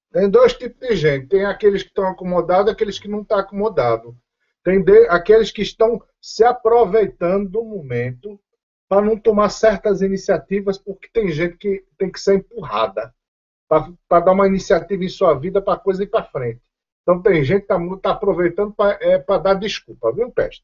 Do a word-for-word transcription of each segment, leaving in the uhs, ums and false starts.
Tem dois tipos de gente. Tem aqueles que estão acomodados e aqueles que não estão acomodados. Tem de- aqueles que estão se aproveitando do momento para não tomar certas iniciativas, porque tem gente que tem que ser empurrada para dar uma iniciativa em sua vida para a coisa ir para frente. Então tem gente que está tá aproveitando para é, pra dar desculpa, viu, Peste?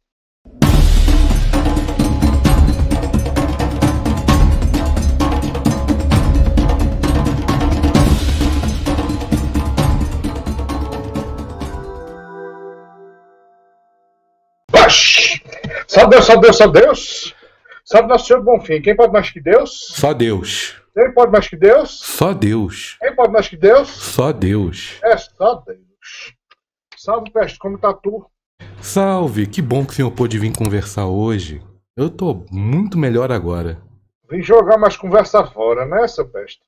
Oxi! Só Deus, só Deus, só Deus. Sabe nosso Senhor Bonfim, quem pode mais que Deus? Só Deus. Quem pode mais que Deus? Só Deus. Quem pode mais que Deus? Só Deus. É só Deus. Salve, Peste, como tá tu? Salve, que bom que o senhor pôde vir conversar hoje. Eu tô muito melhor agora. Vim jogar mais conversa fora, né, seu Peste?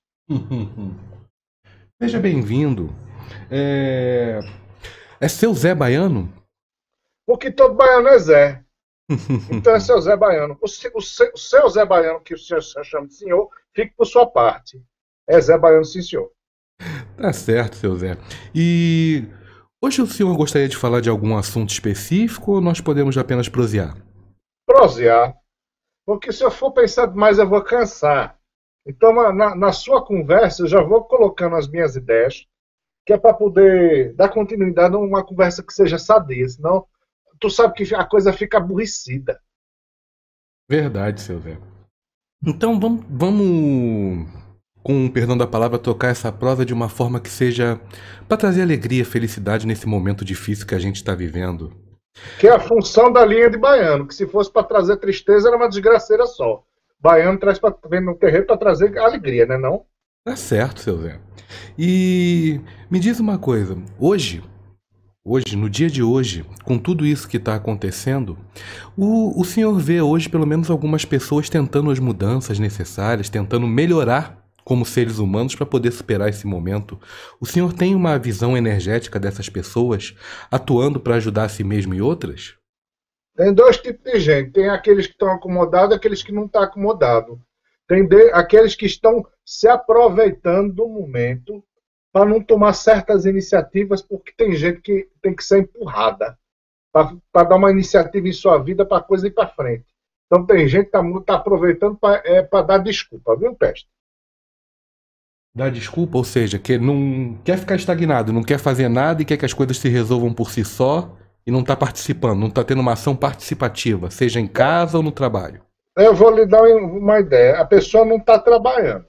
Seja bem-vindo. É... é seu Zé Baiano? Porque todo baiano é Zé. Então é seu Zé Baiano. O, se- o se- o seu Zé Baiano, que o senhor chama de senhor, fique por sua parte. É Zé Baiano, sim, senhor. Tá certo, seu Zé. E hoje o senhor gostaria de falar de algum assunto específico ou nós podemos apenas prosear? Prosear. Porque se eu for pensar demais, eu vou cansar. Então, na, na sua conversa, eu já vou colocando as minhas ideias, que é para poder dar continuidade a uma conversa que seja sadia. Senão, tu sabe que a coisa fica aborrecida. Verdade, seu Zé. Então vamos, vamos, com o perdão da palavra, tocar essa prosa de uma forma que seja para trazer alegria, felicidade nesse momento difícil que a gente está vivendo. Que é a função da linha de baiano, que se fosse para trazer tristeza, era uma desgraceira só. Baiano traz pra, vem no terreiro para trazer alegria, né não? Tá certo, seu Zé. E me diz uma coisa, hoje, hoje, no dia de hoje, com tudo isso que está acontecendo, o, o senhor vê hoje pelo menos algumas pessoas tentando as mudanças necessárias, tentando melhorar como seres humanos para poder superar esse momento. O senhor tem uma visão energética dessas pessoas atuando para ajudar a si mesmo e outras? Tem dois tipos de gente. Tem aqueles que estão acomodados e aqueles que não estão acomodados. Tem de- aqueles que estão se aproveitando do momento para não tomar certas iniciativas, porque tem gente que tem que ser empurrada para dar uma iniciativa em sua vida para a coisa ir para frente. Então tem gente que está tá aproveitando para é, pra dar desculpa, viu, Peste? Dá desculpa, ou seja, que não quer ficar estagnado, não quer fazer nada e quer que as coisas se resolvam por si só e não está participando, não está tendo uma ação participativa, seja em casa ou no trabalho. Eu vou lhe dar uma ideia. A pessoa não está trabalhando,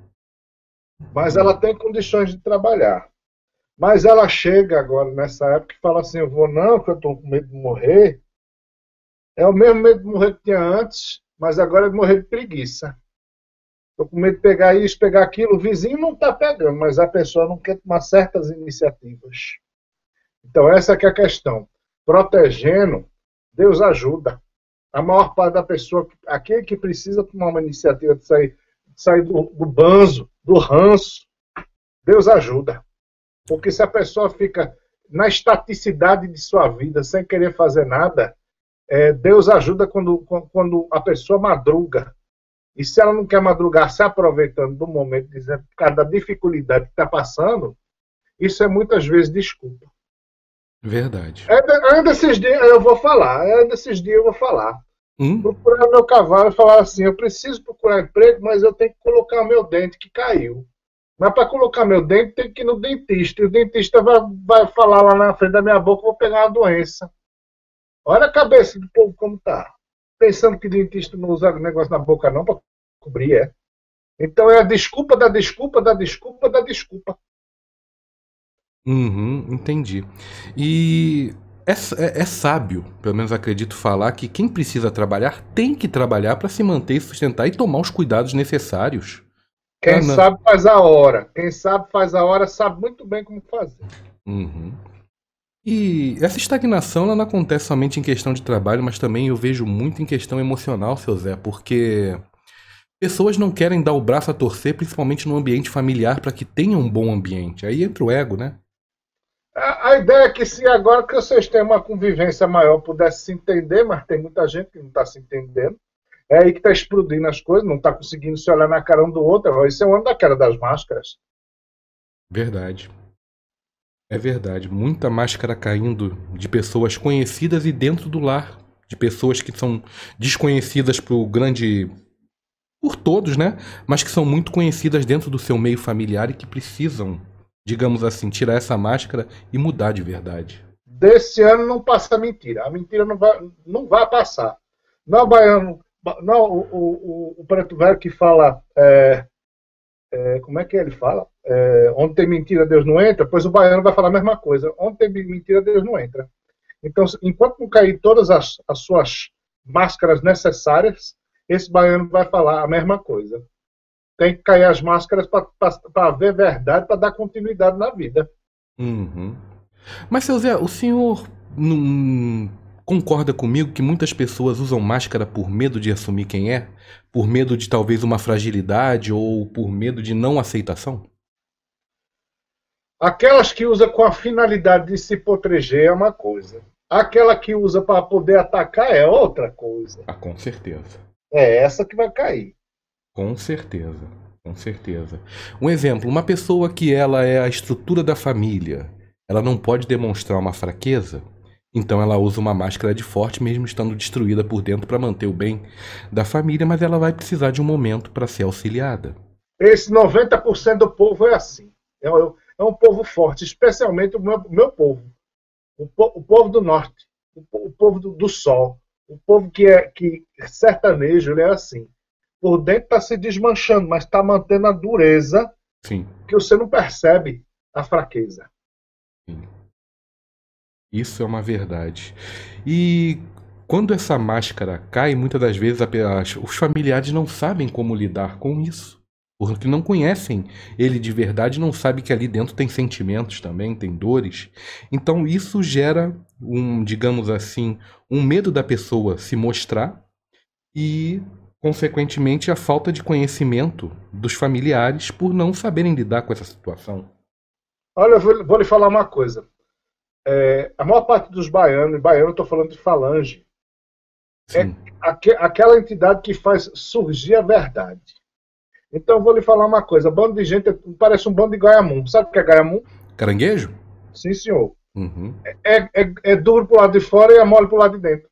mas ela tem condições de trabalhar. Mas ela chega agora nessa época e fala assim: eu vou não, que eu estou com medo de morrer. É o mesmo medo de morrer que tinha antes, mas agora é de morrer de preguiça. Estou com medo de pegar isso, pegar aquilo. O vizinho não está pegando, mas a pessoa não quer tomar certas iniciativas. Então, essa que é a questão. Protegendo, Deus ajuda. A maior parte da pessoa, aquele que precisa tomar uma iniciativa de sair, de sair do, do banzo, do ranço, Deus ajuda. Porque se a pessoa fica na estaticidade de sua vida, sem querer fazer nada, é, Deus ajuda quando, quando a pessoa madruga. E se ela não quer madrugar se aproveitando do momento, dizendo por causa da dificuldade que está passando, isso é muitas vezes desculpa. Verdade. Ainda, ainda esses dias eu vou falar, ainda esses dias eu vou falar. Hum? Procurar meu cavalo e falar assim: eu preciso procurar emprego, mas eu tenho que colocar o meu dente que caiu. Mas para colocar meu dente, tem que ir no dentista. E o dentista vai, vai falar lá na frente da minha boca: vou pegar uma doença. Olha a cabeça do povo como tá. Pensando que dentista não usa negócio na boca não para cobrir, é. Então é a desculpa da desculpa da desculpa da desculpa. Uhum, entendi. E é, é, é sábio, pelo menos acredito falar, que quem precisa trabalhar tem que trabalhar para se manter e sustentar e tomar os cuidados necessários. Quem Ah, não. sabe faz a hora. Quem sabe faz a hora sabe muito bem como fazer. Uhum. E essa estagnação ela não acontece somente em questão de trabalho, mas também eu vejo muito em questão emocional, seu Zé, porque pessoas não querem dar o braço a torcer, principalmente no ambiente familiar, para que tenha um bom ambiente. Aí entra o ego, né? A, a ideia é que se agora que vocês têm uma convivência maior pudesse se entender, mas tem muita gente que não está se entendendo, é aí que está explodindo as coisas, não está conseguindo se olhar na cara um do outro. Isso é o ano da cara das máscaras. Verdade. É verdade, muita máscara caindo de pessoas conhecidas e dentro do lar, de pessoas que são desconhecidas pro grande, por todos, né? Mas que são muito conhecidas dentro do seu meio familiar e que precisam, digamos assim, tirar essa máscara e mudar de verdade. Desse ano não passa a mentira. A mentira não vai, não vai passar. Não é o baiano, não o, o, o preto velho que fala, é, é, como é que ele fala? É, onde tem mentira, Deus não entra, pois o baiano vai falar a mesma coisa. Onde tem mentira, Deus não entra. Então, enquanto não cair todas as, as suas máscaras necessárias, esse baiano vai falar a mesma coisa. Tem que cair as máscaras para ver verdade, para dar continuidade na vida. Uhum. Mas, seu Zé, o senhor não concorda comigo que muitas pessoas usam máscara por medo de assumir quem é? Por medo de talvez uma fragilidade ou por medo de não aceitação? Aquelas que usam com a finalidade de se proteger é uma coisa. Aquela que usa para poder atacar é outra coisa. Ah, com certeza. É essa que vai cair. Com certeza, com certeza. Um exemplo, uma pessoa que ela é a estrutura da família, ela não pode demonstrar uma fraqueza, então ela usa uma máscara de forte mesmo estando destruída por dentro para manter o bem da família, mas ela vai precisar de um momento para ser auxiliada. Esse noventa por cento do povo é assim. É, é um povo forte, especialmente o meu, o meu povo. O, po, o povo do norte, o, o povo do, do sol, o povo que é que sertanejo, ele é assim. Por dentro está se desmanchando, mas está mantendo a dureza. Sim. Que você não percebe a fraqueza. Sim. Isso é uma verdade. E quando essa máscara cai, muitas das vezes os familiares não sabem como lidar com isso. Porque não conhecem ele de verdade, não sabem que ali dentro tem sentimentos também, tem dores. Então isso gera um, digamos assim, um medo da pessoa se mostrar e, consequentemente, a falta de conhecimento dos familiares por não saberem lidar com essa situação. Olha, eu vou, vou lhe falar uma coisa. É, a maior parte dos baianos, e baiano eu estou falando de falange, Sim. é aqu aquela entidade que faz surgir a verdade. Então eu vou lhe falar uma coisa, bando de gente parece um bando de gaiamum. Sabe o que é gaiamum? Caranguejo? Sim, senhor. Uhum. É, é, é duro pro lado de fora e é mole pro lado de dentro.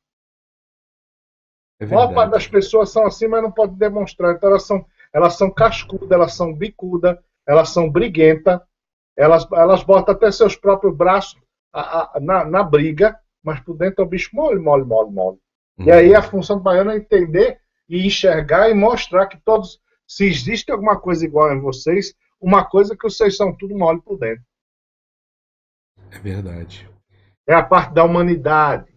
É a maior parte das pessoas são assim, mas não pode demonstrar. Então elas são, elas são cascudas, elas são bicudas, elas são briguentas, elas, elas botam até seus próprios braços a, a, na, na briga, mas por dentro é o bicho mole, mole, mole, mole. Uhum. E aí a função do baiano é entender e enxergar e mostrar que todos, se existe alguma coisa igual em vocês, uma coisa que vocês são tudo mole por dentro. É verdade. É a parte da humanidade.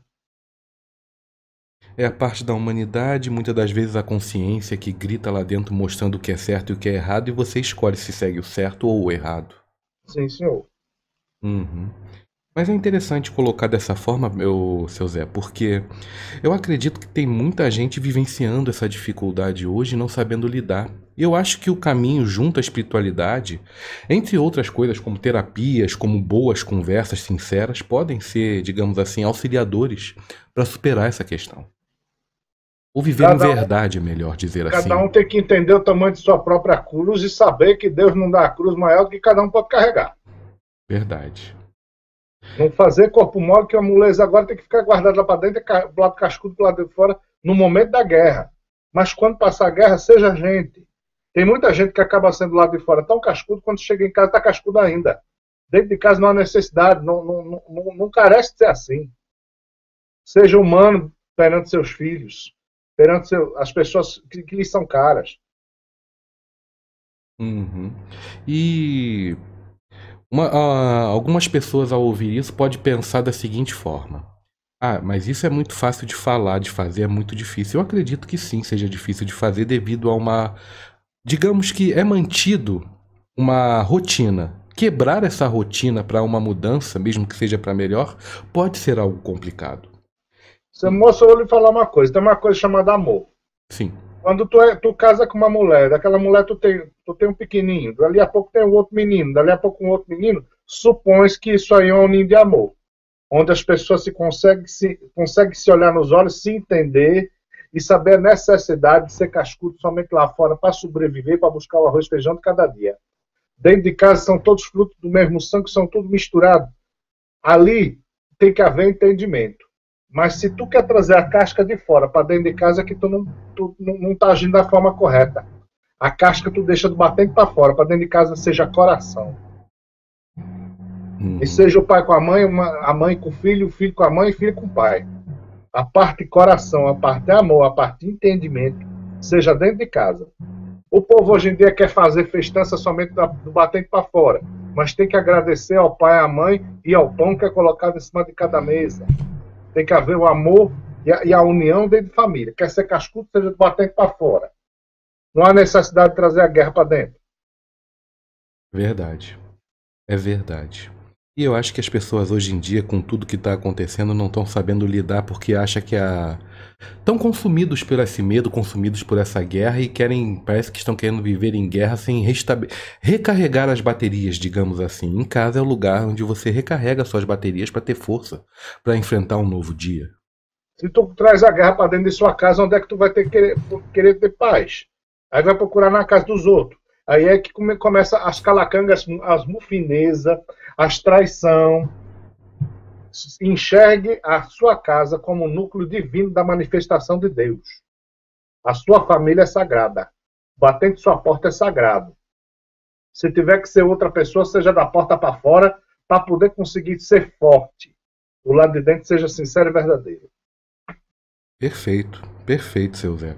É a parte da humanidade, muitas das vezes a consciência que grita lá dentro mostrando o que é certo e o que é errado, e você escolhe se segue o certo ou o errado. Sim, senhor. Uhum. Mas é interessante colocar dessa forma, meu, seu Zé, porque eu acredito que tem muita gente vivenciando essa dificuldade hoje e não sabendo lidar. E eu acho que o caminho junto à espiritualidade, entre outras coisas como terapias, como boas conversas sinceras, podem ser, digamos assim, auxiliadores para superar essa questão. Ou viver cada em verdade, é melhor dizer cada assim. Cada um tem que entender o tamanho de sua própria cruz e saber que Deus não dá a cruz maior do que cada um pode carregar. Verdade. Não fazer corpo mole, que a moleza agora tem que ficar guardada lá para dentro, do lado cascudo, do lado de fora, no momento da guerra. Mas quando passar a guerra, seja gente. Tem muita gente que acaba sendo do lado de fora tão cascudo, quando chega em casa está cascudo ainda. Dentro de casa não há necessidade, não, não, não, não carece de ser assim. Seja humano perante seus filhos, perante seu, as pessoas que, que lhes são caras. Uhum. E... Uma, uh, algumas pessoas ao ouvir isso podem pensar da seguinte forma: ah, mas isso é muito fácil de falar, de fazer é muito difícil. Eu acredito que sim, seja difícil de fazer devido a uma, digamos que é mantido uma rotina. Quebrar essa rotina para uma mudança, mesmo que seja para melhor, pode ser algo complicado. Seu moço, eu vou lhe falar uma coisa, tem uma coisa chamada amor. Sim. Quando tu, é, tu casa com uma mulher, daquela mulher tu tem, tu tem um pequenininho, dali a pouco tem um outro menino, dali a pouco um outro menino, supõe que isso aí é um ninho de amor, onde as pessoas se conseguem se, conseguem se olhar nos olhos, se entender e saber a necessidade de ser cascudo somente lá fora para sobreviver, para buscar o arroz e feijão de cada dia. Dentro de casa são todos frutos do mesmo sangue, são tudo misturado. Ali tem que haver entendimento. Mas se tu quer trazer a casca de fora para dentro de casa, é que tu não, tu não tá agindo da forma correta. A casca tu deixa do batente para fora, para dentro de casa seja coração. Hum. E seja o pai com a mãe, uma, a mãe com o filho, o filho com a mãe e o filho com o pai. A parte coração, a parte amor, a parte entendimento, seja dentro de casa. O povo hoje em dia quer fazer festança somente do batente para fora, mas tem que agradecer ao pai, à mãe e ao pão que é colocado em cima de cada mesa. Tem que haver o amor e a, e a união dentro de família. Quer ser cascudo, seja do batente para fora. Não há necessidade de trazer a guerra para dentro. Verdade. É verdade. E eu acho que as pessoas hoje em dia, com tudo que está acontecendo, não estão sabendo lidar porque acham que a... estão consumidos por esse medo, consumidos por essa guerra e querem, parece que estão querendo viver em guerra sem restab... recarregar as baterias, digamos assim. Em casa é o lugar onde você recarrega suas baterias para ter força, para enfrentar um novo dia. Se tu traz a guerra para dentro de sua casa, onde é que tu vai ter que querer, querer ter paz? Aí vai procurar na casa dos outros. Aí é que come, começa as calacangas, as mufinezas, as traição. Enxergue a sua casa como um núcleo divino da manifestação de Deus. A sua família é sagrada. Batendo sua porta é sagrado. Se tiver que ser outra pessoa, seja da porta para fora, para poder conseguir ser forte. O lado de dentro seja sincero e verdadeiro. Perfeito, perfeito, seu Zé.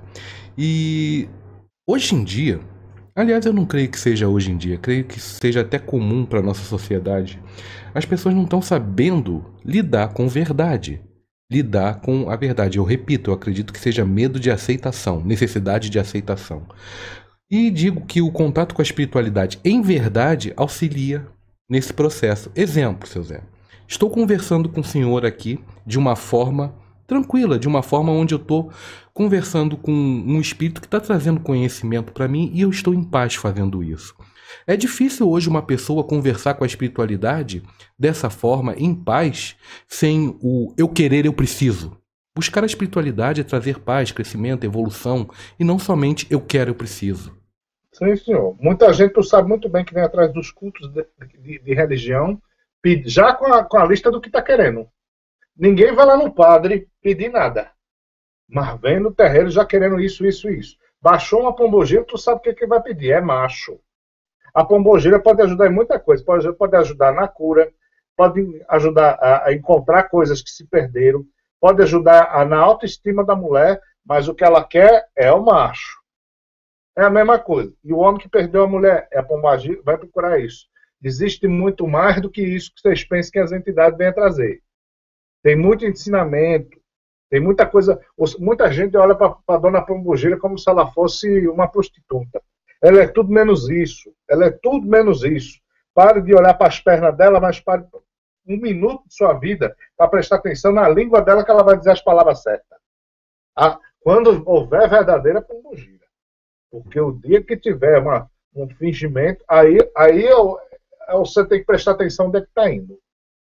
E hoje em dia, aliás, eu não creio que seja hoje em dia, creio que seja até comum para a nossa sociedade. As pessoas não estão sabendo lidar com verdade, lidar com a verdade. Eu repito, eu acredito que seja medo de aceitação, necessidade de aceitação. E digo que o contato com a espiritualidade em verdade auxilia nesse processo. Exemplo, seu Zé. Estou conversando com o senhor aqui de uma forma tranquila, de uma forma onde eu estou conversando com um espírito que está trazendo conhecimento para mim e eu estou em paz fazendo isso. É difícil hoje uma pessoa conversar com a espiritualidade dessa forma, em paz, sem o eu querer, eu preciso. Buscar a espiritualidade é trazer paz, crescimento, evolução, e não somente eu quero, eu preciso. Sim, senhor. Muita gente, tu sabe muito bem que vem atrás dos cultos de, de, de religião, já com a, com a lista do que está querendo. Ninguém vai lá no padre pedir nada. Mas vem no terreiro já querendo isso, isso, isso. Baixou uma pombogira, tu sabe o que, que vai pedir. É macho. A pombogira pode ajudar em muita coisa. Pode, pode ajudar na cura, pode ajudar a, a encontrar coisas que se perderam, pode ajudar a, na autoestima da mulher, mas o que ela quer é o macho. É a mesma coisa. E o homem que perdeu a mulher, é a pombogira, vai procurar isso. Existe muito mais do que isso que vocês pensam que as entidades vêm trazer. Tem muito ensinamento, tem muita coisa. Muita gente olha para a dona Pombogira como se ela fosse uma prostituta. Ela é tudo menos isso. Ela é tudo menos isso. Pare de olhar para as pernas dela, mas pare um minuto de sua vida para prestar atenção na língua dela que ela vai dizer as palavras certas. Ah, quando houver verdadeira Pombogira. Porque o dia que tiver uma, um fingimento, aí, aí eu, eu, você tem que prestar atenção onde é que está indo.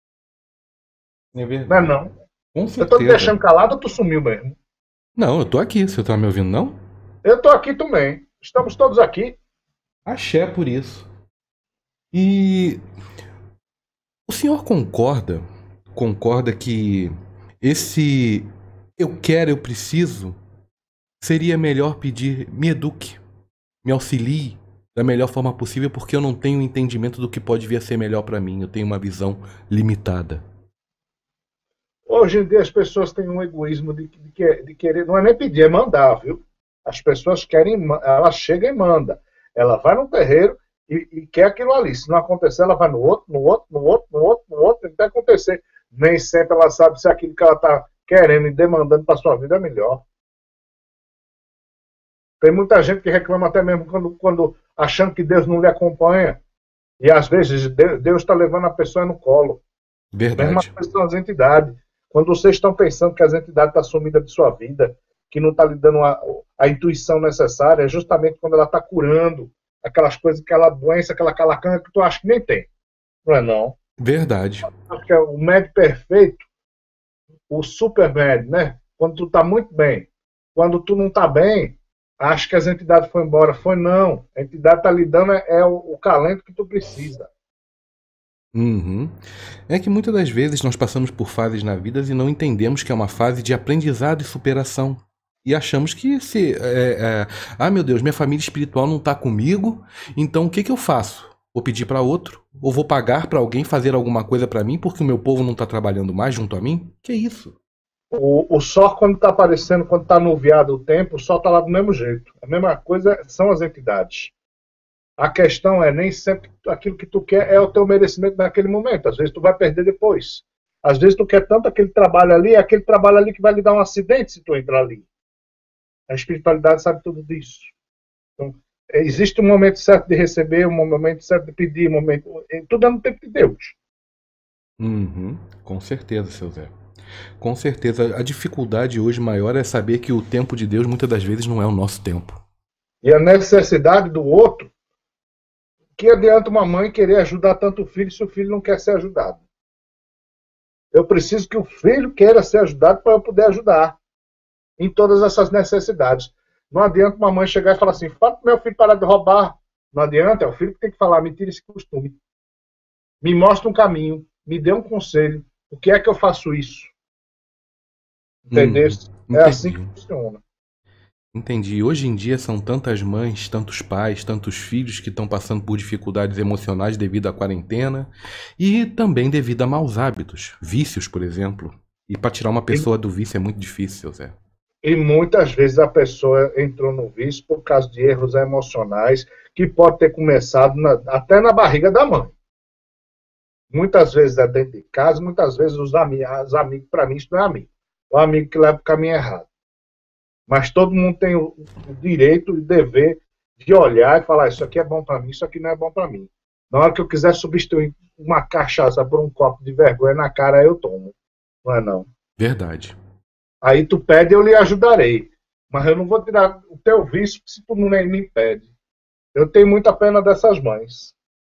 É verdade. Não é não? Com certeza. Eu tô te deixando calado ou tu sumiu mesmo? Não, eu tô aqui. Você tá me ouvindo, não? Eu tô aqui também. Estamos todos aqui. Axé por isso. E o senhor concorda, concorda que esse eu quero, eu preciso, seria melhor pedir me eduque, me auxilie da melhor forma possível, porque eu não tenho entendimento do que pode vir a ser melhor para mim. Eu tenho uma visão limitada. Hoje em dia as pessoas têm um egoísmo de, de, de querer, não é nem pedir, é mandar, viu? As pessoas querem, ela chega e manda. Ela vai no terreiro e, e quer aquilo ali. Se não acontecer, ela vai no outro, no outro, no outro, no outro, no outro, até acontecer. Nem sempre ela sabe se aquilo que ela está querendo e demandando para sua vida é melhor. Tem muita gente que reclama até mesmo quando, quando achando que Deus não lhe acompanha. E às vezes Deus está levando a pessoa no colo. Verdade. Mesma coisa são as entidades. Quando vocês estão pensando que as entidades estão sumidas de sua vida, que não está lhe dando a, a intuição necessária, é justamente quando ela está curando aquelas coisas, aquela doença, aquela calacanga que tu acha que nem tem. Não é não? Verdade. Acho que é o médico perfeito, o super médico, né? Quando tu está muito bem. Quando tu não está bem, Acho que as entidades foram embora. Foi não. A entidade está lhe dando é, é o, o calento que tu precisa. Uhum. É que muitas das vezes nós passamos por fases na vida e não entendemos que é uma fase de aprendizado e superação. E achamos que se. É, é, ah, meu Deus, minha família espiritual não está comigo, então o que, que eu faço? Vou pedir para outro? Ou vou pagar para alguém fazer alguma coisa para mim porque o meu povo não está trabalhando mais junto a mim? Que isso? O, o sol, quando está aparecendo, quando está nuviado o tempo, o sol está lá do mesmo jeito. A mesma coisa são as entidades. A questão é, nem sempre aquilo que tu quer é o teu merecimento naquele momento. Às vezes tu vai perder depois. Às vezes tu quer tanto aquele trabalho ali, é aquele trabalho ali que vai lhe dar um acidente se tu entrar ali. A espiritualidade sabe tudo disso. Então, existe um momento certo de receber, um momento certo de pedir, um momento... tudo é no tempo de Deus. Uhum, com certeza, seu Zé. Com certeza. A dificuldade hoje maior é saber que o tempo de Deus muitas das vezes não é o nosso tempo. E a necessidade do outro, que adianta uma mãe querer ajudar tanto o filho se o filho não quer ser ajudado? Eu preciso que o filho queira ser ajudado para eu poder ajudar em todas essas necessidades. Não adianta uma mãe chegar e falar assim, fala para meu filho parar de roubar. Não adianta, é o filho que tem que falar, me tira esse costume. Me mostra um caminho, me dê um conselho. O que é que eu faço isso? Entendeu? Hum, é assim que funciona. Entendi. Hoje em dia são tantas mães, tantos pais, tantos filhos que estão passando por dificuldades emocionais devido à quarentena e também devido a maus hábitos, vícios, por exemplo. E para tirar uma pessoa do vício é muito difícil, Zé. E muitas vezes a pessoa entrou no vício por causa de erros emocionais que pode ter começado na, até na barriga da mãe. Muitas vezes é dentro de casa, muitas vezes os amigos, os amigos para mim, isso não é amigo. É o amigo que leva o caminho errado. Mas todo mundo tem o, o direito e dever de olhar e falar, isso aqui é bom para mim, isso aqui não é bom para mim. Na hora que eu quiser substituir uma cachaça por um copo de vergonha na cara, eu tomo. Não é não? Verdade. Aí tu pede, eu lhe ajudarei. Mas eu não vou tirar o teu vício se tu não me pede. Eu tenho muita pena dessas mães.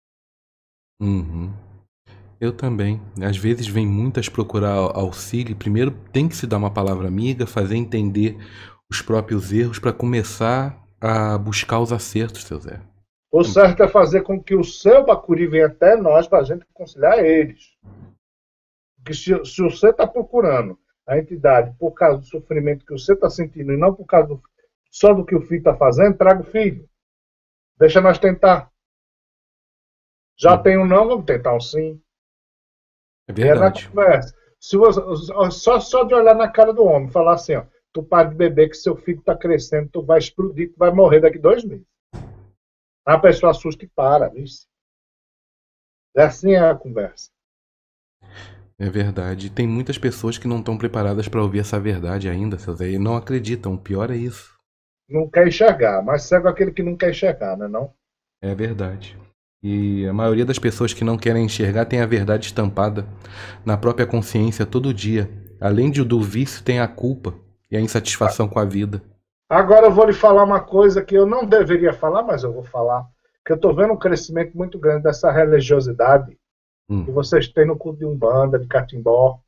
Uhum. Eu também. Às vezes vem muitas procurar auxílio. Primeiro tem que se dar uma palavra amiga, fazer entender os próprios erros para começar a buscar os acertos, seu Zé. O certo é fazer com que o seu bacuri venha até nós para a gente conciliar eles. Porque se, se você está procurando a entidade por causa do sofrimento que você está sentindo e não por causa do, só do que o filho está fazendo, traga o filho. Deixa nós tentar. Já hum. tem um não, vamos tentar um sim. É verdade. É se você, só, só de olhar na cara do homem, falar assim, ó, tu para de beber que seu filho está crescendo, tu vai explodir, tu vai morrer daqui dois meses. A pessoa assusta e para, isso. É assim a conversa. É verdade. Tem muitas pessoas que não estão preparadas para ouvir essa verdade ainda, seu Zé, e não acreditam. O pior é isso. Não quer enxergar, mas cego é aquele que não quer enxergar, não é não? É verdade. E a maioria das pessoas que não querem enxergar tem a verdade estampada na própria consciência todo dia. Além de, do vício, tem a culpa e a insatisfação com a vida. Agora eu vou lhe falar uma coisa que eu não deveria falar, mas eu vou falar. Que eu estou vendo um crescimento muito grande dessa religiosidade hum. que vocês têm no culto de Umbanda, de Catimbó.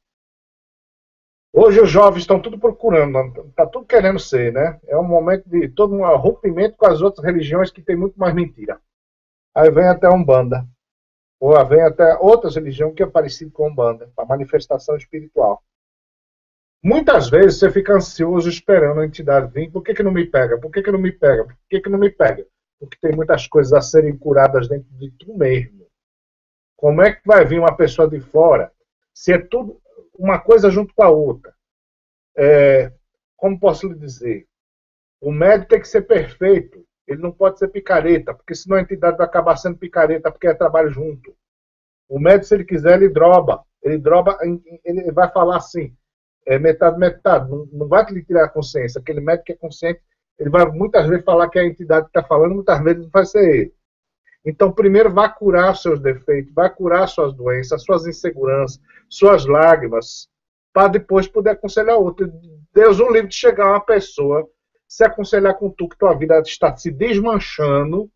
Hoje os jovens estão tudo procurando, está tudo querendo ser, né? É um momento de todo um rompimento com as outras religiões que tem muito mais mentira. Aí vem até Umbanda, ou vem até outras religiões que é parecido com Umbanda, a manifestação espiritual. Muitas vezes você fica ansioso esperando a entidade vir. Por que, que não me pega? Por que, que não me pega? Por que, que não me pega? Porque tem muitas coisas a serem curadas dentro de tu mesmo. Como é que vai vir uma pessoa de fora se é tudo uma coisa junto com a outra? É, como posso lhe dizer? O médico tem que ser perfeito. Ele não pode ser picareta, porque senão a entidade vai acabar sendo picareta, porque é trabalho junto. O médico, se ele quiser, ele droba. Ele droba, ele vai falar assim, é metade, metade. Não, não vai lhe tirar a consciência. Aquele médico que é consciente, ele vai muitas vezes falar que a entidade está falando, muitas vezes não vai ser ele. Então, primeiro, vai curar seus defeitos, vai curar suas doenças, suas inseguranças, suas lágrimas, para depois poder aconselhar outro. Deus o livre de chegar uma pessoa se aconselhar com tu que tua vida está se desmanchando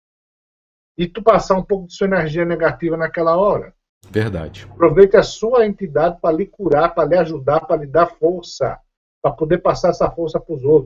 e tu passar um pouco de sua energia negativa naquela hora. Verdade. Aproveite a sua entidade para lhe curar, para lhe ajudar, para lhe dar força, para poder passar essa força para os outros.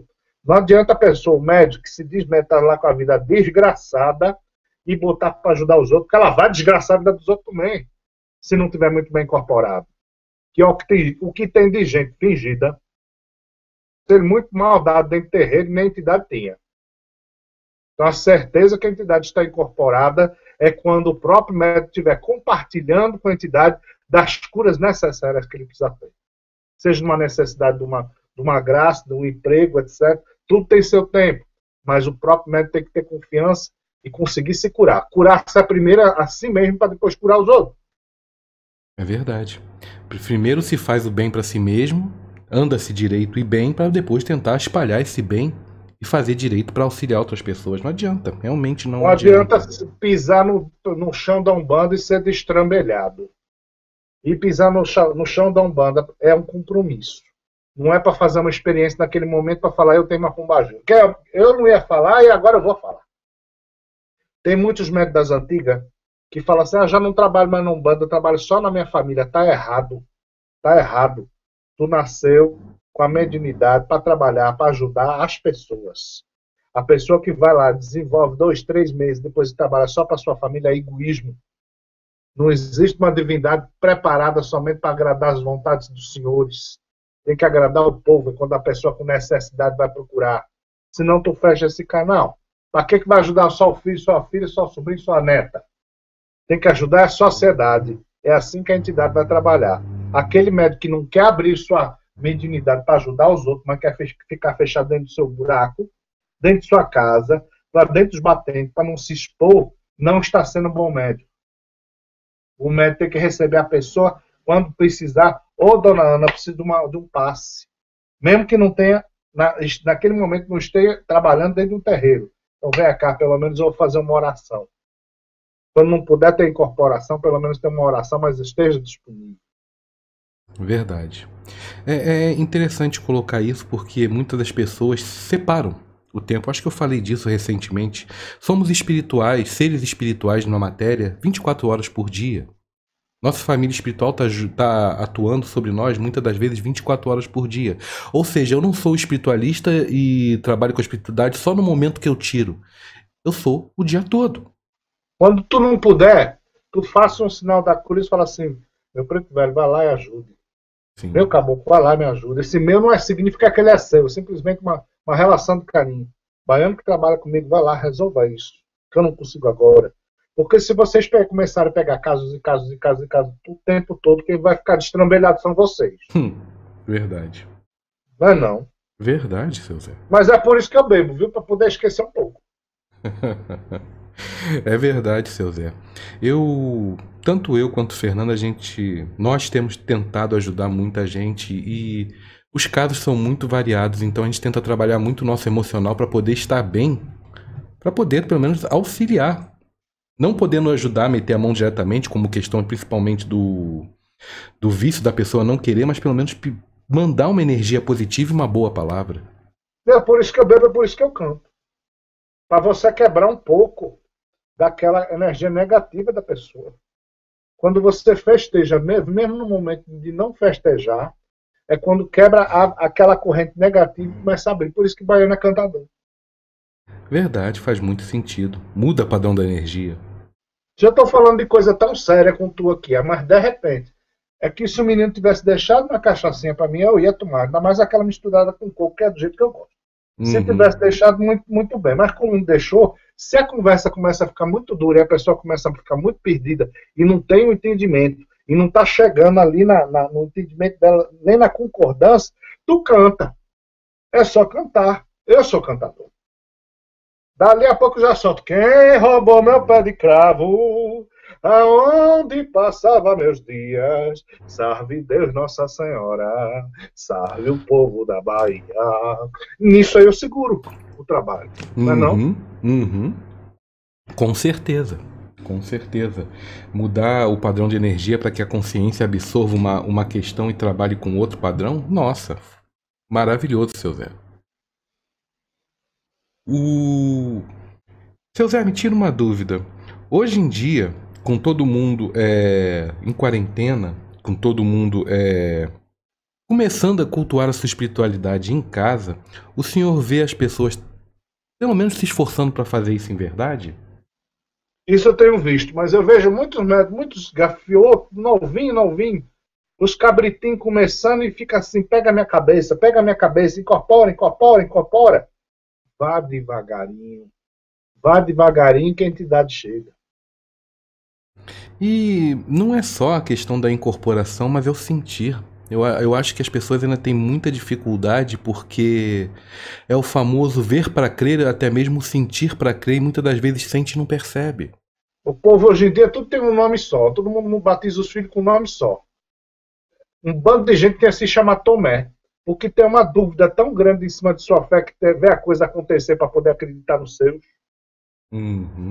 Não adianta a pessoa, o médico, que se diz médico, tá lá com a vida desgraçada e botar para ajudar os outros, porque ela vai desgraçar a vida dos outros também, se não tiver muito bem incorporado. Que é o que tem, o que tem de gente fingida, ser muito mal dado dentro do terreiro, nem a entidade tinha. Então, a certeza que a entidade está incorporada é quando o próprio médico estiver compartilhando com a entidade das curas necessárias que ele precisa ter. Seja uma necessidade de uma, de uma graça, de um emprego, etcétera. Tudo tem seu tempo, mas o próprio médico tem que ter confiança e conseguir se curar. Curar-se a primeira a si mesmo para depois curar os outros. É verdade. Primeiro se faz o bem para si mesmo, anda-se direito e bem, para depois tentar espalhar esse bem e fazer direito para auxiliar outras pessoas. Não adianta, realmente não, não adianta. Não adianta pisar no, no chão da Umbanda e ser destrambelhado. E pisar no chão, no chão da Umbanda é um compromisso. Não é para fazer uma experiência naquele momento para falar, eu tenho uma pombagira. Eu não ia falar e agora eu vou falar. Tem muitos médicos das antigas que falam assim, ah, já não trabalho mais na Umbanda, eu trabalho só na minha família. Tá errado. Tá errado. Tu nasceu com a mediunidade para trabalhar, para ajudar as pessoas. A pessoa que vai lá, desenvolve dois, três meses, depois de trabalhar só para sua família, é egoísmo. Não existe uma divindade preparada somente para agradar as vontades dos senhores. Tem que agradar o povo, quando a pessoa com necessidade vai procurar. Senão tu fecha esse canal. Para que, que vai ajudar só o filho, só a filha, só o sobrinho, só a neta? Tem que ajudar a sociedade. É assim que a entidade vai trabalhar. Aquele médico que não quer abrir sua mediunidade para ajudar os outros, mas quer ficar fechado dentro do seu buraco, dentro de sua casa, para dentro dos batentes, para não se expor, não está sendo um bom médico. O médico tem que receber a pessoa quando precisar. Ô, dona Ana, precisa de, uma, de um passe. Mesmo que não tenha, na, naquele momento, não esteja trabalhando dentro de um terreiro. Então, vem cá, pelo menos eu vou fazer uma oração. Quando não puder ter incorporação, pelo menos ter uma oração, mas esteja disponível. Verdade. É, é interessante colocar isso porque muitas das pessoas separam o tempo. Acho que eu falei disso recentemente. Somos espirituais, seres espirituais na matéria, vinte e quatro horas por dia. Nossa família espiritual está tá atuando sobre nós muitas das vezes vinte e quatro horas por dia. Ou seja, eu não sou espiritualista e trabalho com a espiritualidade só no momento que eu tiro. Eu sou o dia todo. Quando tu não puder, tu faça um sinal da cruz e fala assim, meu preto velho, vai lá e ajude. Sim. Meu caboclo, vai lá e me ajuda. Esse meu não é, significa que ele é seu, é simplesmente uma, uma relação de carinho. Baiano que trabalha comigo, vai lá, resolva isso. Que eu não consigo agora. Porque se vocês começarem a pegar casos e casos e casos e casos o tempo todo, quem vai ficar destrambelhado são vocês. Hum, verdade. Não é não? Verdade, seu Zé. Mas é por isso que eu bebo, viu? Para poder esquecer um pouco. É verdade, seu Zé. Eu, tanto eu quanto o Fernando, a gente, nós temos tentado ajudar muita gente e os casos são muito variados, então a gente tenta trabalhar muito o nosso emocional para poder estar bem, para poder pelo menos auxiliar. Não podendo ajudar, meter a mão diretamente, como questão principalmente do, do vício da pessoa não querer, mas pelo menos mandar uma energia positiva e uma boa palavra. É por isso que eu bebo, é por isso que eu canto. Para você quebrar um pouco daquela energia negativa da pessoa. Quando você festeja, mesmo, mesmo no momento de não festejar, é quando quebra a, aquela corrente negativa e começa a abrir. Por isso que baiano é cantador. Verdade, faz muito sentido. Muda o padrão da energia. Já estou falando de coisa tão séria com tu aqui, mas de repente, é que se o menino tivesse deixado uma cachaçinha para mim, eu ia tomar. Ainda mais aquela misturada com coco, que é do jeito que eu gosto. Uhum. Se tivesse deixado, muito, muito bem. Mas como não deixou, se a conversa começa a ficar muito dura e a pessoa começa a ficar muito perdida e não tem o um entendimento, e não está chegando ali na, na, no entendimento dela, nem na concordância, tu canta. É só cantar. Eu sou cantador. Dali a pouco já solto. Quem roubou meu pé de cravo? Aonde passava meus dias? Salve Deus Nossa Senhora. Salve o povo da Bahia. Nisso aí eu seguro o trabalho. Não uhum, é não? Uhum. Com certeza. Com certeza. Mudar o padrão de energia para que a consciência absorva uma, uma questão e trabalhe com outro padrão? Nossa. Maravilhoso, seu Zé. O... Seu Zé, me tira uma dúvida. Hoje em dia, com todo mundo é, em quarentena, com todo mundo é, Começando a cultuar a sua espiritualidade em casa, o senhor vê as pessoas, pelo menos, se esforçando para fazer isso em verdade? Isso eu tenho visto, mas eu vejo muitos médicos, muitos gafiotos, novinho, novinho, os cabritinhos começando e fica assim, pega a minha cabeça, pega a minha cabeça, incorpora, incorpora, incorpora. Vá devagarinho, vá devagarinho que a entidade chega. E não é só a questão da incorporação, mas é o sentir. Eu, a- eu acho que as pessoas ainda têm muita dificuldade porque é o famoso ver para crer, até mesmo sentir para crer, e muitas das vezes sente e não percebe. O povo hoje em dia tudo tem um nome só, todo mundo batiza os filhos com um nome só. Um bando de gente quer se chamar Tomé, porque tem uma dúvida tão grande em cima de sua fé que vê a coisa acontecer para poder acreditar nos seus. Uhum.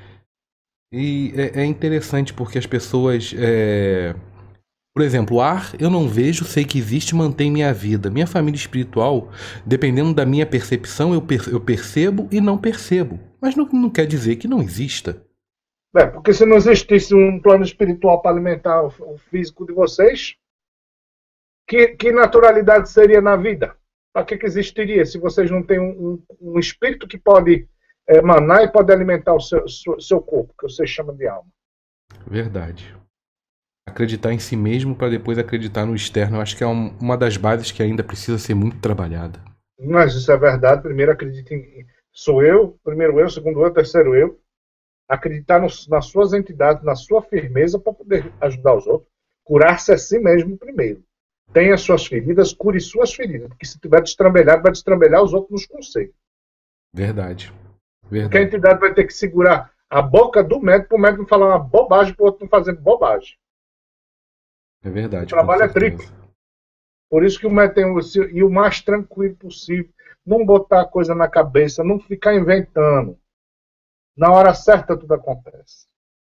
E é, é interessante porque as pessoas. é, Por exemplo, o ar eu não vejo, sei que existe e mantém minha vida. Minha família espiritual, dependendo da minha percepção, eu, per- eu percebo e não percebo. Mas não, não quer dizer que não exista. É, porque se não existisse um plano espiritual para alimentar o, o físico de vocês, que, que naturalidade seria na vida? Para que, que existiria se vocês não têm um, um, um espírito que pode emanar e pode alimentar o seu, seu, seu corpo, que você chama de alma? Verdade. Acreditar em si mesmo para depois acreditar no externo, eu acho que é um- uma das bases que ainda precisa ser muito trabalhada. Mas isso é verdade. Primeiro acredite em. Sou eu, primeiro eu, segundo eu, terceiro eu. Acreditar nos, nas suas entidades, na sua firmeza para poder ajudar os outros. Curar-se a si mesmo primeiro. Tenha suas feridas, cure suas feridas. Porque se tiver destrambelhado, vai destrambelhar os outros nos conselhos. Verdade. Porque a Verdade. entidade vai ter que segurar a boca do médico para o médico não falar uma bobagem para o outro não fazer bobagem. É O verdade, com trabalho é certeza. triplo. Por isso que o médico tem o, e o mais tranquilo possível. Não botar a coisa na cabeça, não ficar inventando. Na hora certa tudo acontece.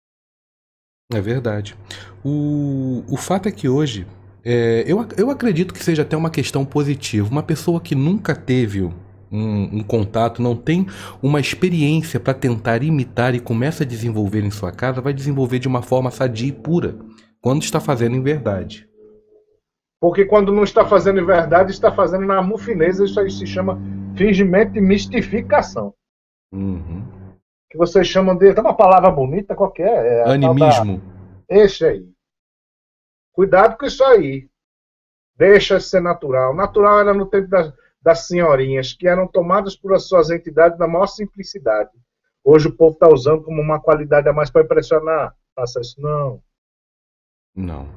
É verdade. O, o fato é que hoje, é, eu, ac- eu acredito que seja até uma questão positiva. Uma pessoa que nunca teve um, um contato, não tem uma experiência para tentar imitar e começa a desenvolver em sua casa, vai desenvolver de uma forma sadia e pura, quando está fazendo em verdade. Porque quando não está fazendo em verdade, está fazendo na mufineza. Isso aí se chama fingimento e mistificação. Uhum. Que vocês chamam de. Tem uma palavra bonita qualquer. É a tal da. Animismo. Esse aí. Cuidado com isso aí. Deixa ser natural. Natural era no tempo das, das senhorinhas, que eram tomadas por as suas entidades na maior simplicidade. Hoje o povo está usando como uma qualidade a mais para impressionar. Faça isso, não. Não.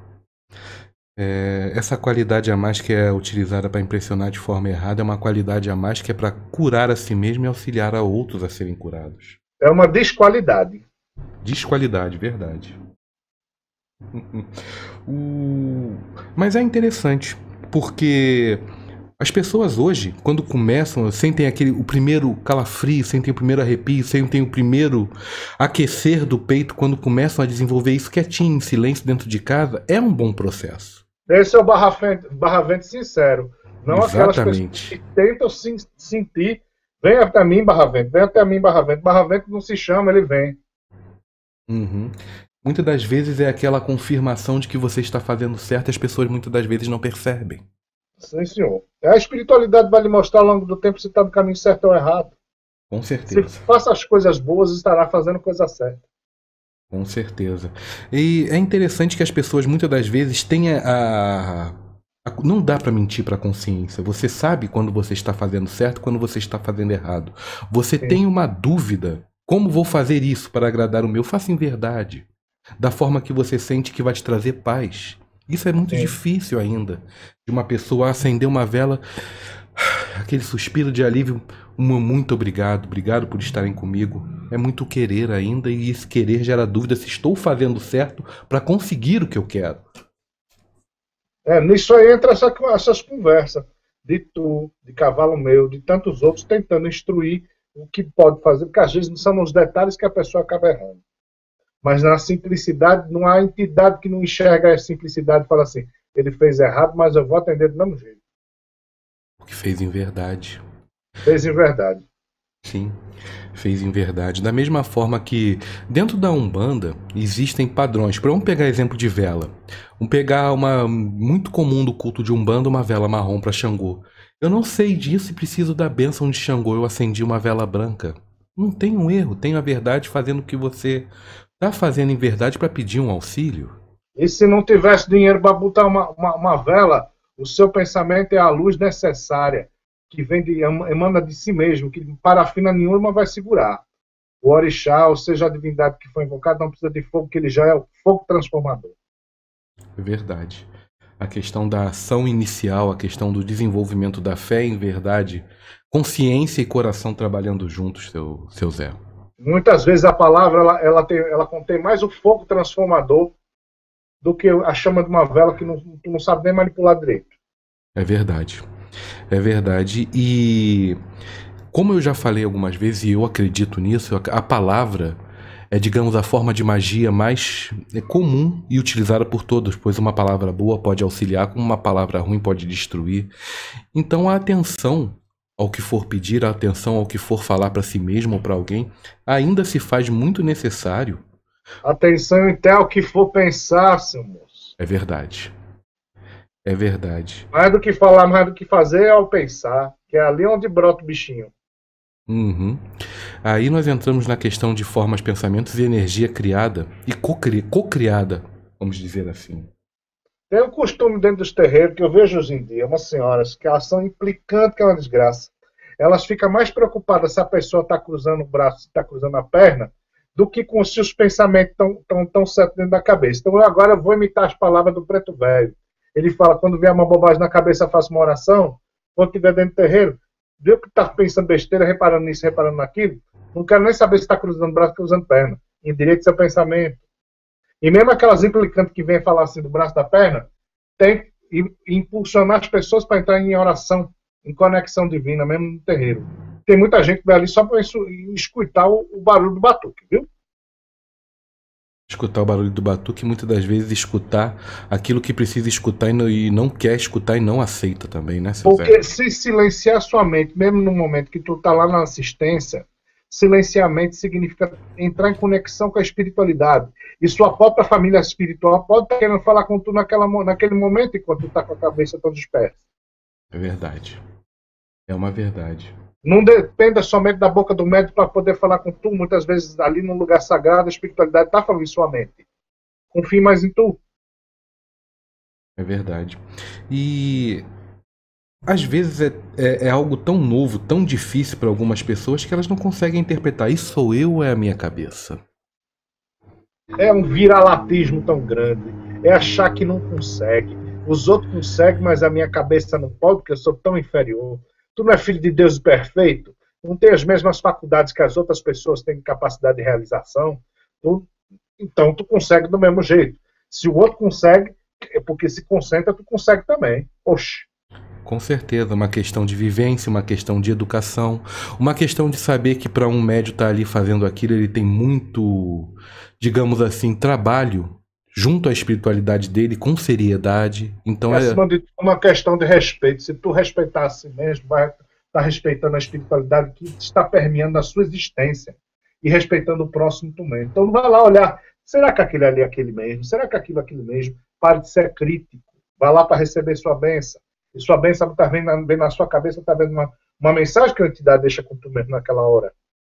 É, essa qualidade a mais que é utilizada para impressionar de forma errada é uma qualidade a mais que é para curar a si mesmo e auxiliar a outros a serem curados. É uma desqualidade. Desqualidade, verdade. O... Mas é interessante, porque as pessoas hoje, quando começam, sentem aquele, o primeiro calafrio, sentem o primeiro arrepio, sentem o primeiro aquecer do peito quando começam a desenvolver isso quietinho, em silêncio, dentro de casa, é um bom processo. Esse é o barravento, barravento sincero. Não aquelas pessoas Exatamente. que tentam se sentir. Vem até mim, barravento. Vem até mim, barravento. Barravento não se chama, ele vem. Uhum. Muitas das vezes é aquela confirmação de que você está fazendo certo e as pessoas muitas das vezes não percebem. Sim, senhor. A espiritualidade vai lhe mostrar ao longo do tempo se está no caminho certo ou errado. Com Se certeza. faça as coisas boas, estará fazendo coisa certa. Com certeza. E é interessante que as pessoas muitas das vezes têm a. a- não dá para mentir para a consciência. Você sabe quando você está fazendo certo, quando você está fazendo errado. Você Sim. tem uma dúvida. Como vou fazer isso para agradar o meu? Faça em verdade. Da forma que você sente que vai te trazer paz. Isso é muito Sim. difícil ainda. De uma pessoa acender uma vela, aquele suspiro de alívio, um muito obrigado, obrigado por estarem comigo. É muito querer ainda, e esse querer gera dúvida se estou fazendo certo para conseguir o que eu quero. É, nisso aí entra essa, essas conversas de tu, de cavalo meu, de tantos outros, tentando instruir o que pode fazer, porque às vezes são nos detalhes que a pessoa acaba errando. Mas na simplicidade, não há entidade que não enxerga a simplicidade e fala assim, ele fez errado, mas eu vou atender do mesmo jeito. O que fez em verdade. Fez em verdade. Sim. Fez em verdade. Da mesma forma que dentro da Umbanda existem padrões. Vamos pegar exemplo de vela. Vamos pegar uma muito comum do culto de Umbanda, uma vela marrom para Xangô. Eu não sei disso e preciso da bênção de Xangô. Eu acendi uma vela branca. Não tem um erro, tem a verdade fazendo o que você está fazendo em verdade para pedir um auxílio. E se não tivesse dinheiro para botar uma, uma, uma vela, o seu pensamento é a luz necessária, que vem de, emana de si mesmo, que parafina nenhuma vai segurar. O orixá, ou seja, a divindade que foi invocada, não precisa de fogo, que ele já é o fogo transformador. É verdade. A questão da ação inicial, a questão do desenvolvimento da fé em verdade, consciência e coração trabalhando juntos, seu, seu Zé. Muitas vezes a palavra ela, ela, tem, ela contém mais o fogo transformador do que a chama de uma vela que não, tu não sabe nem manipular direito. É verdade. É verdade. E como eu já falei algumas vezes, e eu acredito nisso, a palavra é, digamos, a forma de magia mais comum e utilizada por todos, pois uma palavra boa pode auxiliar, como uma palavra ruim pode destruir. Então a atenção ao que for pedir, a atenção ao que for falar para si mesmo ou para alguém, ainda se faz muito necessário. Atenção até ao que for pensar, seu moço. É verdade. É verdade. Mais do que falar, mais do que fazer é ao pensar, que é ali onde brota o bichinho. Uhum. Aí nós entramos na questão de formas, pensamentos e energia criada e co-cri- co-criada, vamos dizer assim. Tem um costume dentro dos terreiros que eu vejo hoje em dia, umas senhoras que elas são implicantes, que é uma desgraça. Elas ficam mais preocupadas se a pessoa está cruzando o braço, se está cruzando a perna, do que com se os pensamentos estão tão, tão certos dentro da cabeça. Então agora eu vou imitar as palavras do Preto Velho. Ele fala, quando vier uma bobagem na cabeça, faça uma oração. Quando estiver dentro do terreiro, viu que está pensando besteira, reparando nisso, reparando naquilo, não quero nem saber se está cruzando braço, cruzando perna. Endireite seu pensamento. E mesmo aquelas implicantes que vêm falar assim do braço da perna, tem que impulsionar as pessoas para entrar em oração, em conexão divina, mesmo no terreiro. Tem muita gente que vai ali só para escutar o, o barulho do batuque, viu? Escutar o barulho do batuque, muitas das vezes escutar aquilo que precisa escutar e não, e não quer escutar e não aceita também, né, seu Porque Zé? se silenciar sua mente, mesmo no momento que tu tá lá na assistência, silenciar a mente significa entrar em conexão com a espiritualidade. E sua própria família espiritual pode estar querendo falar com tu naquela, naquele momento enquanto tu tá com a cabeça tão dispersa. É verdade. É uma verdade. Não dependa somente da boca do médico para poder falar com tu. Muitas vezes ali num lugar sagrado, a espiritualidade está falando em sua mente. Confie mais em tu. É verdade. E às vezes é, é, é algo tão novo, tão difícil para algumas pessoas que elas não conseguem interpretar. Isso sou eu ou é a minha cabeça? É um viralatismo tão grande. É achar que não consegue. Os outros conseguem, mas a minha cabeça não pode, porque eu sou tão inferior. Tu não é filho de Deus perfeito? Não tem as mesmas faculdades que as outras pessoas têm capacidade de realização? Tu, então tu consegue do mesmo jeito. Se o outro consegue, é porque se concentra, tu consegue também. Oxe. Com certeza, uma questão de vivência, uma questão de educação, uma questão de saber que para um médio estar ali fazendo aquilo, ele tem muito, digamos assim, trabalho junto à espiritualidade dele, com seriedade. Então é é acima de uma questão de respeito. Se tu respeitar a si mesmo, vai estar respeitando a espiritualidade que está permeando a sua existência e respeitando o próximo também. Então não vai lá olhar, será que aquele ali é aquele mesmo? Será que aquilo é aquele mesmo? Pare de ser crítico. Vai lá para receber sua bênção. E sua bênção está vendo, vendo na sua cabeça, está vendo uma, uma mensagem que a entidade deixa com tu mesmo naquela hora.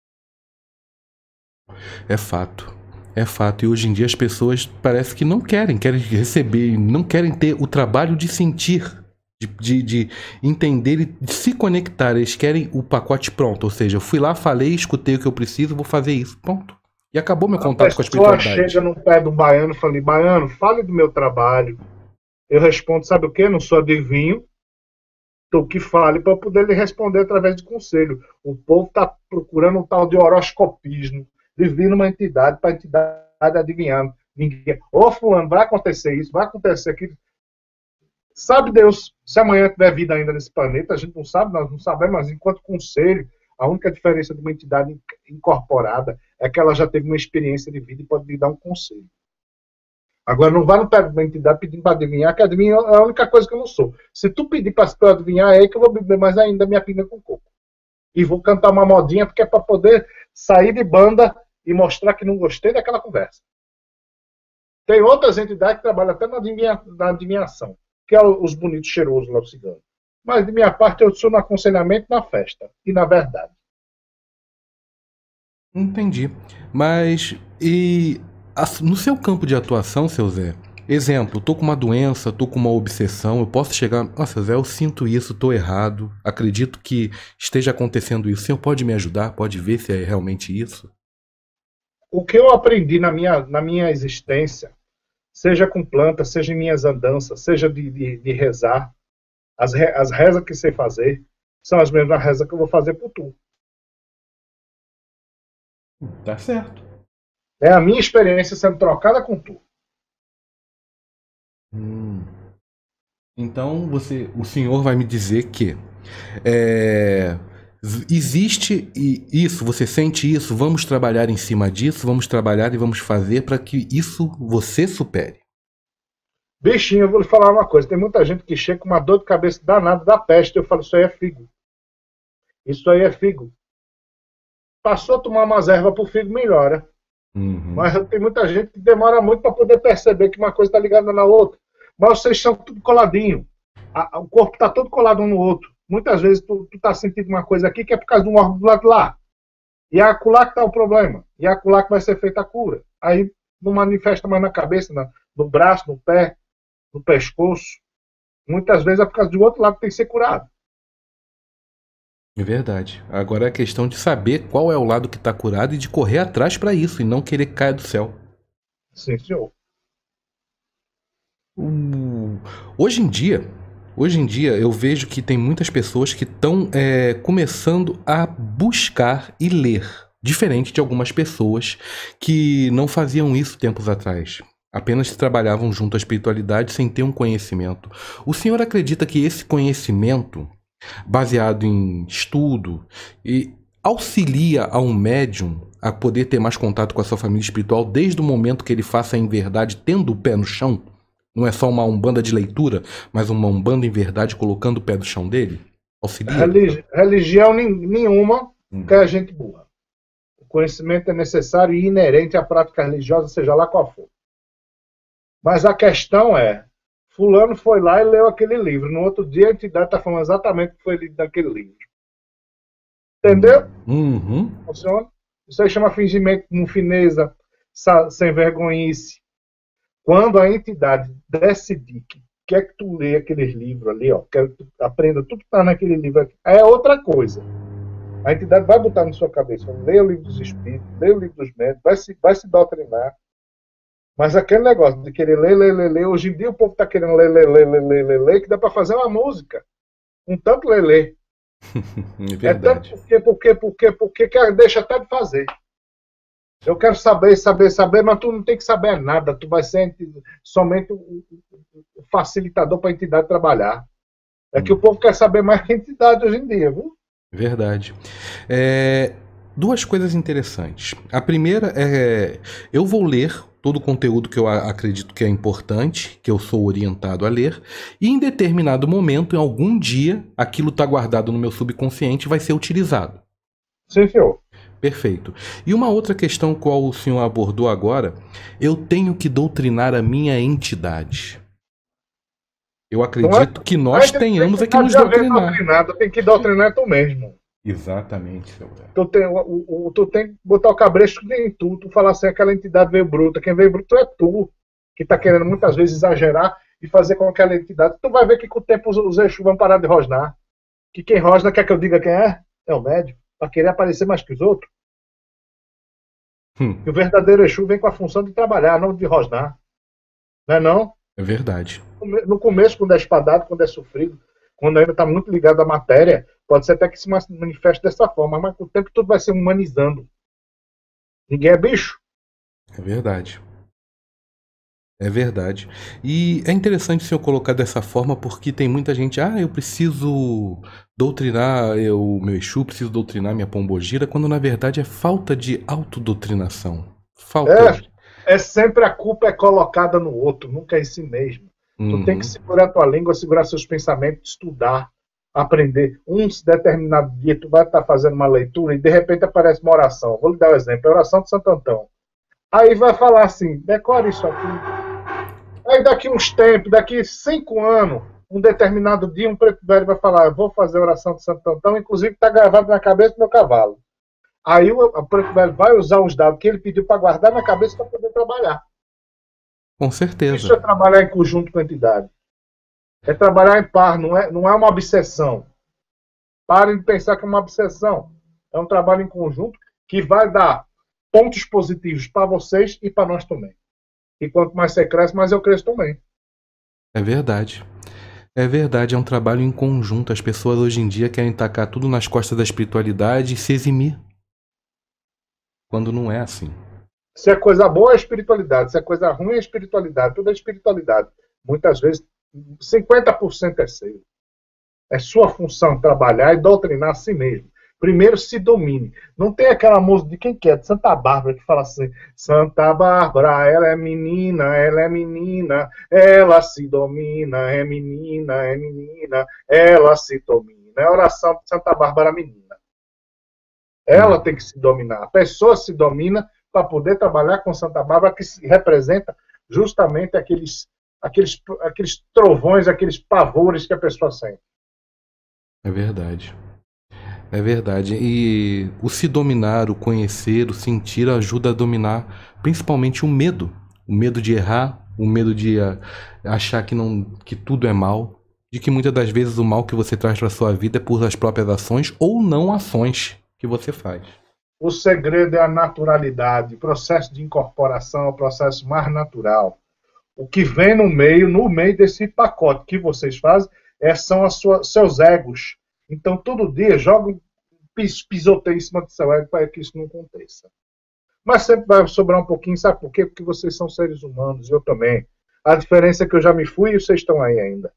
É fato. É fato. E hoje em dia as pessoas parece que não querem, querem receber, não querem ter o trabalho de sentir, de, de, de entender e de se conectar. Eles querem o pacote pronto. Ou seja, eu fui lá, falei, escutei o que eu preciso, vou fazer isso. Pronto. E acabou meu contato com a espiritualidade. A pessoa chega no pé do baiano e fala, baiano, fale do meu trabalho. Eu respondo, sabe o quê? Não sou adivinho. Então, que fale para poder lhe responder através de conselho. O povo está procurando um tal de horoscopismo, de vir numa entidade para a entidade adivinhando. Ninguém. Ô, fulano, vai acontecer isso, vai acontecer aquilo. Sabe Deus, se amanhã tiver vida ainda nesse planeta, a gente não sabe, nós não sabemos, mas enquanto conselho, a única diferença de uma entidade incorporada é que ela já teve uma experiência de vida e pode lhe dar um conselho. Agora, não vai no pé de uma entidade pedindo para adivinhar, que adivinhar é a única coisa que eu não sou. Se tu pedir para adivinhar, é aí que eu vou beber mais ainda minha pinga com coco. E vou cantar uma modinha, porque é para poder sair de banda e mostrar que não gostei daquela conversa. Tem outras entidades que trabalham até na, adivinha, na adivinhação, que é os bonitos cheirosos lá, os ciganos. Mas, de minha parte, eu sou no aconselhamento, na festa e na verdade. Entendi. Mas, e no seu campo de atuação, seu Zé, exemplo, tô com uma doença, tô com uma obsessão, eu posso chegar, nossa, Zé, eu sinto isso, tô errado, acredito que esteja acontecendo isso. O senhor pode me ajudar? Pode ver se é realmente isso? O que eu aprendi na minha, na minha existência, seja com plantas, seja em minhas andanças, seja de, de, de rezar, as, re, as rezas que sei fazer, são as mesmas rezas que eu vou fazer por tu. Tá certo. É a minha experiência sendo trocada com tu. Hum. Então você, o senhor vai me dizer que é, existe isso, você sente isso, vamos trabalhar em cima disso, vamos trabalhar e vamos fazer para que isso você supere. Bichinho, eu vou lhe falar uma coisa, tem muita gente que chega com uma dor de cabeça danada da peste, eu falo, isso aí é figo. Isso aí é figo. Passou a tomar umas ervas pro figo, melhora. Uhum. Mas tem muita gente que demora muito para poder perceber que uma coisa está ligada na outra. Mas vocês são tudo coladinho. A, a, o corpo está todo colado um no outro. Muitas vezes tu, tu tá sentindo uma coisa aqui que é por causa de um órgão do lado de lá. E é acolá que está o problema. E é acolá que vai ser feita a cura. Aí não manifesta mais na cabeça, na, no braço, no pé, no pescoço. Muitas vezes é por causa do outro lado que tem que ser curado. É verdade. Agora é a questão de saber qual é o lado que está curado e de correr atrás para isso e não querer que caia do céu. Sim, senhor. Uh, hoje em dia, hoje em dia eu vejo que tem muitas pessoas que estão é, começando a buscar e ler, diferente de algumas pessoas que não faziam isso tempos atrás. Apenas trabalhavam junto à espiritualidade sem ter um conhecimento. O senhor acredita que esse conhecimento, baseado em estudo, e auxilia a um médium a poder ter mais contato com a sua família espiritual desde o momento que ele faça em verdade, tendo o pé no chão? Não é só uma umbanda de leitura, mas uma umbanda em verdade colocando o pé no chão dele? Auxilia? Religi religião nenhuma hum. quer gente burra. O conhecimento é necessário e inerente à prática religiosa, seja lá qual for. Mas a questão é, fulano foi lá e leu aquele livro. No outro dia a entidade está falando exatamente o que foi lido naquele livro. Entendeu? Uhum. Funciona? Isso aí chama fingimento, fineza, sem vergonhice. Quando a entidade decidir que quer que tu leia aqueles livros ali, ó, quer que tu aprenda tudo que está naquele livro aqui, é outra coisa. A entidade vai botar na sua cabeça, leia o livro dos espíritos, leia o livro dos médicos, vai se, vai se doutrinar. Mas aquele negócio de querer ler, ler, ler, ler, hoje em dia o povo está querendo ler, ler, ler, ler, ler, ler, ler, que dá para fazer uma música. Um tanto ler, ler. É, é tanto porque, porque, porque, porque, que deixa até de fazer. Eu quero saber, saber, saber, mas tu não tem que saber nada. Tu vai ser somente o facilitador para a entidade trabalhar. É que hum. o povo quer saber mais que a entidade hoje em dia, viu? Verdade. É, duas coisas interessantes. A primeira é, eu vou ler todo o conteúdo que eu acredito que é importante, que eu sou orientado a ler, e em determinado momento, em algum dia, aquilo está guardado no meu subconsciente e vai ser utilizado. Sim, senhor. Perfeito. E uma outra questão qual o senhor abordou agora, eu tenho que doutrinar a minha entidade. Eu acredito é, que nós tenhamos é que nos doutrinar. Tem que doutrinar tu mesmo. Exatamente, seu velho. Tu tem, o, o, tu tem que botar o cabresto em tu, tu falar assim, aquela entidade veio bruta, quem veio bruto é tu, que tá querendo muitas vezes exagerar e fazer com aquela entidade. Tu vai ver que com o tempo os, os Exus vão parar de rosnar. Que quem rosna quer que eu diga quem é? É o médium, para querer aparecer mais que os outros. Hum. E o verdadeiro Exu vem com a função de trabalhar, não de rosnar. Não é não? É verdade. No começo, quando é espadado, quando é sofrido, quando ainda está muito ligado à matéria, pode ser até que se manifeste dessa forma, mas com o tempo tudo vai se humanizando. Ninguém é bicho. É verdade. É verdade. E é interessante o senhor colocar dessa forma, porque tem muita gente, ah, eu preciso doutrinar o meu Exu, preciso doutrinar minha pombogira, quando na verdade é falta de autodoutrinação. Falta é, de... é sempre a culpa é colocada no outro, nunca é em si mesmo. Uhum. Tu tem que segurar a tua língua, segurar seus pensamentos, estudar. aprender. Um determinado dia tu vai estar fazendo uma leitura e de repente aparece uma oração. Vou lhe dar um exemplo, a oração de Santo Antão. Aí vai falar assim, decore isso aqui. Aí daqui uns tempos, daqui cinco anos, um determinado dia, um preto velho vai falar, eu vou fazer a oração de Santo Antão, inclusive está gravado na cabeça do meu cavalo. Aí o, o preto velho vai usar os dados que ele pediu para guardar na cabeça para poder trabalhar. Com certeza. Isso é trabalhar em conjunto com a entidade. É trabalhar em par, não é, não é uma obsessão. Parem de pensar que é uma obsessão. É um trabalho em conjunto que vai dar pontos positivos para vocês e para nós também. E quanto mais você cresce, mais eu cresço também. É verdade. É verdade, é um trabalho em conjunto. As pessoas hoje em dia querem tacar tudo nas costas da espiritualidade e se eximir. Quando não é assim. Se é coisa boa, é espiritualidade. Se é coisa ruim, é espiritualidade. Tudo é espiritualidade. Muitas vezes, cinquenta por cento é seu. É sua função trabalhar e doutrinar a si mesmo. Primeiro se domine. Não tem aquela música de quem que é? De Santa Bárbara, que fala assim, Santa Bárbara, ela é menina, ela é menina, ela se domina, é menina, é menina, ela se domina. É a oração de Santa Bárbara menina. Ela hum. tem que se dominar. A pessoa se domina para poder trabalhar com Santa Bárbara, que representa justamente aqueles, aqueles, aqueles trovões, aqueles pavores que a pessoa sente. É verdade. É verdade. E o se dominar, o conhecer, o sentir ajuda a dominar principalmente o medo. O medo de errar, o medo de achar que, não, que tudo é mal. De que muitas das vezes o mal que você traz para a sua vida é por as próprias ações ou não ações que você faz. O segredo é a naturalidade. O processo de incorporação é o processo mais natural. O que vem no meio, no meio desse pacote que vocês fazem, é, são as suas, seus egos. Então, todo dia, joga um pis, pisoteio em cima do seu ego para que isso não aconteça. Mas sempre vai sobrar um pouquinho, sabe por quê? Porque vocês são seres humanos, eu também. A diferença é que eu já me fui e vocês estão aí ainda.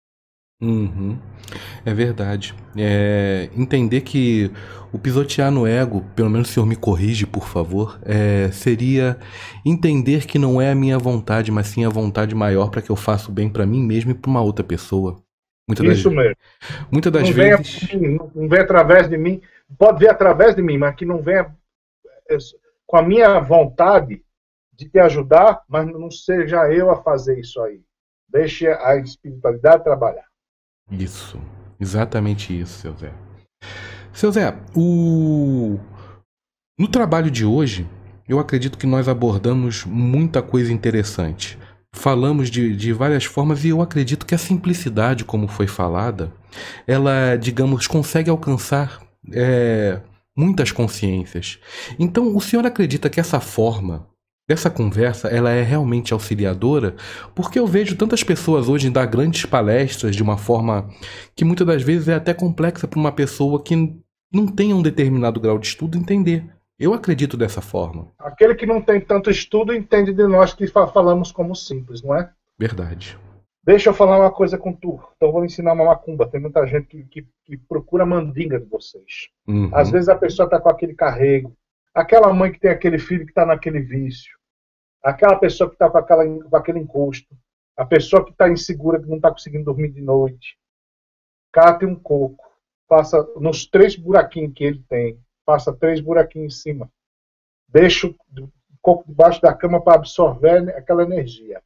Uhum. É verdade. É, entender que o pisotear no ego, pelo menos o senhor me corrige, por favor, é, seria entender que não é a minha vontade, mas sim a vontade maior para que eu faça o bem para mim mesmo e para uma outra pessoa. Muitas Isso das, mesmo. Muitas das não vezes... Venha, não vem através de mim, pode vir através de mim, mas que não venha com a minha vontade de te ajudar, mas não seja eu a fazer isso aí. Deixe a espiritualidade trabalhar. Isso, exatamente isso, seu Zé. Seu Zé, o... no trabalho de hoje, eu acredito que nós abordamos muita coisa interessante. Falamos de, de várias formas e eu acredito que a simplicidade, como foi falada, ela, digamos, consegue alcançar é, muitas consciências. Então, o senhor acredita que essa forma, essa conversa, ela é realmente auxiliadora? Porque eu vejo tantas pessoas hoje dar grandes palestras de uma forma que muitas das vezes é até complexa para uma pessoa que não tenha um determinado grau de estudo entender. Eu acredito dessa forma. Aquele que não tem tanto estudo entende de nós que falamos como simples, não é? Verdade. Deixa eu falar uma coisa com tu. Então eu vou ensinar uma macumba. Tem muita gente que, que, que procura mandinga de vocês. Uhum. Às vezes a pessoa está com aquele carrego. Aquela mãe que tem aquele filho que está naquele vício. Aquela pessoa que está com, com aquele encosto. A pessoa que está insegura, que não está conseguindo dormir de noite. Cate um coco. Passa nos três buraquinhos que ele tem. Passa três buraquinhos em cima. Deixa o coco debaixo da cama para absorver aquela energia.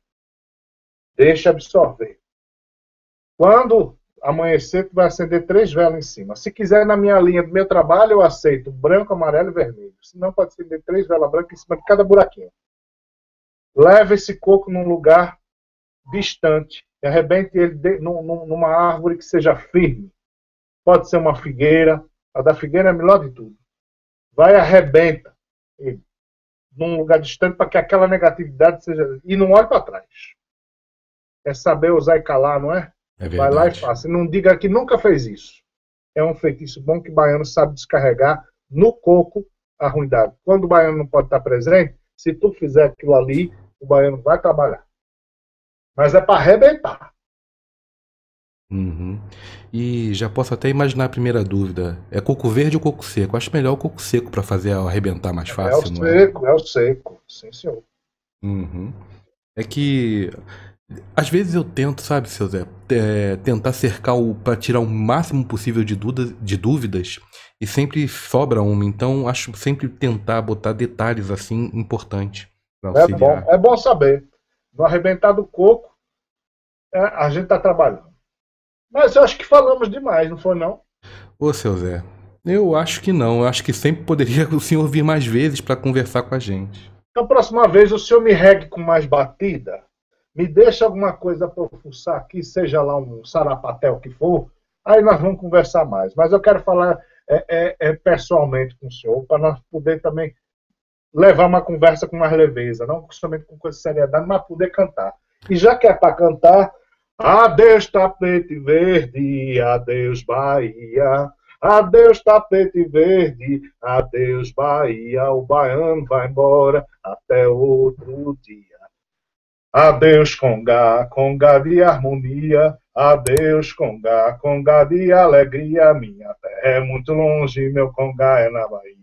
Deixa absorver. Quando amanhecer, tu vai acender três velas em cima. Se quiser, na minha linha do meu trabalho, eu aceito branco, amarelo e vermelho. Se não, pode acender três velas brancas em cima de cada buraquinho. Leva esse coco num lugar distante. E arrebente ele de, num, numa árvore que seja firme. Pode ser uma figueira. A da figueira é a melhor de tudo. Vai e arrebenta ele num lugar distante para que aquela negatividade seja... E não olhe para trás. É saber usar e calar, não é? É verdade. Vai lá e faça. E não diga que nunca fez isso. É um feitiço bom que o baiano sabe descarregar no coco a ruindade. Quando o baiano não pode estar presente, se tu fizer aquilo ali, o baiano vai trabalhar. Mas é para arrebentar. Uhum. E já posso até imaginar a primeira dúvida. É coco verde ou coco seco? Acho melhor o coco seco para fazer arrebentar mais fácil, é o não seco, é? É o seco, sim senhor. Uhum. É que Às vezes eu tento, sabe, seu Zé, é, tentar cercar o para tirar o máximo possível de, dúvidas, de dúvidas e sempre sobra uma. Então acho sempre tentar botar detalhes assim importantes para É bom, auxiliar. é bom saber. No arrebentar do coco, é, a gente está trabalhando. Mas eu acho que falamos demais, não foi não? Ô, seu Zé, eu acho que não. Eu acho que sempre poderia o senhor vir mais vezes para conversar com a gente. Então, próxima vez, o senhor me regue com mais batida, me deixa alguma coisa para eu fuçar aqui, seja lá um sarapatel que for, aí nós vamos conversar mais. Mas eu quero falar é, é, é, pessoalmente com o senhor, para nós poder também levar uma conversa com mais leveza, não somente com coisa de seriedade, mas poder cantar. E já que é para cantar, adeus tapete verde, adeus Bahia, adeus tapete verde, adeus Bahia, o baiano vai embora até outro dia. Adeus Congá, Congá de harmonia, adeus Congá, Congá de alegria, minha terra é muito longe, meu Congá é na Bahia.